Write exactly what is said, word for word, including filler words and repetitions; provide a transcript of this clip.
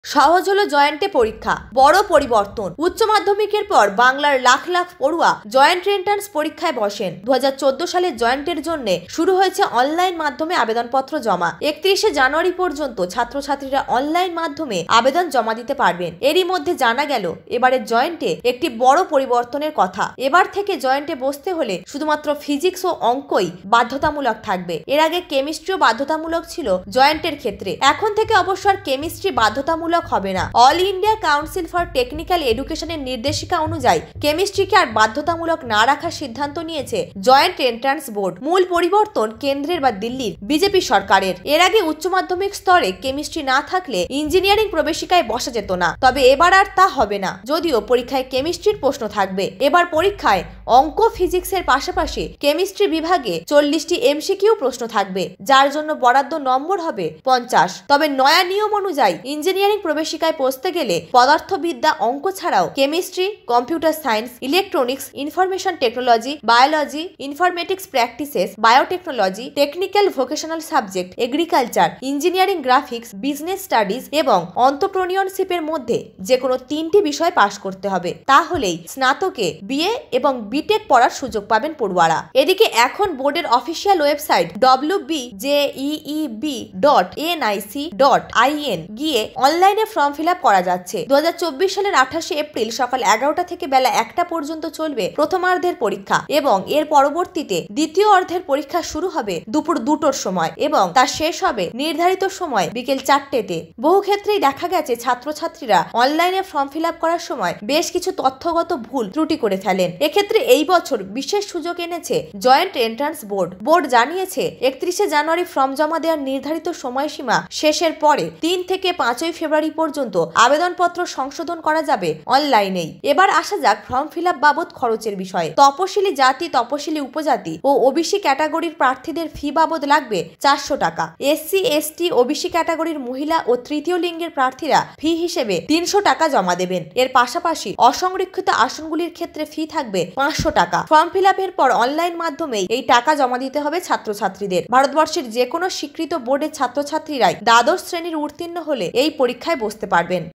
সহজ হলো জয়েন্টে পরীক্ষা, বড় পরিবর্তন। উচ্চ মাধ্যমিকের পর বাংলার লাখ লাখ পড়ুয়া জয়েন্ট এন্ট্রান্স পরীক্ষায় বসেন। দু হাজার চোদ্দ সালে জয়েন্টের জন্য শুরু হয়েছে অনলাইন মাধ্যমে আবেদনপত্র জমা। একত্রিশে জানুয়ারি পর্যন্ত ছাত্রছাত্রীরা অনলাইন মাধ্যমে আবেদন জমা দিতে পারবেন। এরই মধ্যে জানা গেল এবারের জয়েন্টে একটি বড় পরিবর্তনের কথা। এবার থেকে জয়েন্টে বসতে হলে শুধুমাত্র ফিজিক্স ও অঙ্কই বাধ্যতামূলক থাকবে। এর আগে কেমিস্ট্রিও বাধ্যতামূলক ছিল জয়েন্টের ক্ষেত্রে। এখন থেকে অবশ্য আর কেমিস্ট্রি বাধ্যতামূলক হবে না। All India Council for Technical এডুকেশনের নির্দেশিকা অনুযায়ী কেমিস্ট্রিকে আর বাধ্যতামূলক না রাখার সিদ্ধান্ত নিয়েছে জয়েন্ট এন্ট্রান্স বোর্ড। মূল পরিবর্তন কেন্দ্রের বা দিল্লির বিজেপি সরকারের। এর আগে উচ্চ মাধ্যমিক স্তরে কেমিস্ট্রি না থাকলে ইঞ্জিনিয়ারিং প্রবেশিকায় বসা যেত না, তবে এবার আর তা হবে না। যদিও পরীক্ষায় কেমিস্ট্রির প্রশ্ন থাকবে। এবার পরীক্ষায় অঙ্ক ফিজিক্সের পাশাপাশি কেমিস্ট্রি বিভাগে চল্লিশটি এমসিকিউ প্রশ্ন থাকবে, যার জন্য বরাদ্দ নম্বর হবে পঞ্চাশ। তবে নয়া নিয়ম অনুযায়ী ইঞ্জিনিয়ারিং প্রবেশিকায় বসতে গেলে পদার্থবিদ্যা অঙ্ক ছাড়াও chemistry, computer science, electronics, information technology, biology, informatics practices, biotechnology, technical vocational subject, agriculture, engineering graphics, business studies এবং অন্ত্রপ্রেনিয়রশিপের মধ্যে যে কোনো তিনটি বিষয় পাশ করতে হবে। তাহলেই স্নাতকে বিএ এবং বিটেক পড়ার সুযোগ পাবেন পড়ুয়ারা। এদিকে এখন বোর্ডের official website W B J E E B dot N I C dot I N গিয়ে অনলাইনে ফর্ম ফিল আপ করা যাচ্ছে। দু হাজার চব্বিশ সালের আঠাশে এপ্রিল সকাল এগারোটা থেকে বেলা একটা পর্যন্ত চলবে প্রথমার্ধের পরীক্ষা এবং এর পরবর্তীতে দ্বিতীয় অর্ধের পরীক্ষা শুরু হবে দুপুর দুটোর সময় এবং তা শেষ হবে নির্ধারিত সময় বিকেল চারটেতে। বহু ক্ষেত্রেই দেখা গেছে ছাত্রছাত্রীরা অনলাইনে ফর্ম ফিল আপ করার সময় বেশ কিছু তথ্যগত ভুল ত্রুটি করে ফেলেন। এক্ষেত্রে এই বছর বিশেষ সুযোগ এনেছে জয়েন্ট এন্ট্রান্স বোর্ড। বোর্ড জানিয়েছে একত্রিশে জানুয়ারি ফর্ম জমা দেওয়ার নির্ধারিত সময়সীমা শেষের পরে তিন থেকে পাঁচই ফেব্রুয়ারি পর্যন্ত আবেদনপত্র সংশোধন করা যাবে অনলাইনেই। এবার আসা যাক ফর্ম ফিল আপ বাবদ খরচের বিষয়ে। তপশিলি জাতি, তপশিলি উপজাতি ও ওবিসি ক্যাটাগরির প্রার্থীদের ফি বাবদ লাগবে চারশো টাকা। এসসি, এসটি, ওবিসি ক্যাটাগরির মহিলা ও তৃতীয় লিঙ্গের প্রার্থীরা ফি হিসেবে তিনশো টাকা জমা দেবেন। এর পাশাপাশি অসংরক্ষিত আসনগুলির ক্ষেত্রে ফি থাকবে পাঁচশো টাকা। ফর্ম ফিল আপের পর অনলাইন মাধ্যমেই এই টাকা জমা দিতে হবে ছাত্রছাত্রীদের। ভারতবর্ষের যে কোনো স্বীকৃত বোর্ডের ছাত্রছাত্রীরাই দ্বাদশ শ্রেণীর উত্তীর্ণ হলে এই পরীক্ষায় বসতে পারবেন।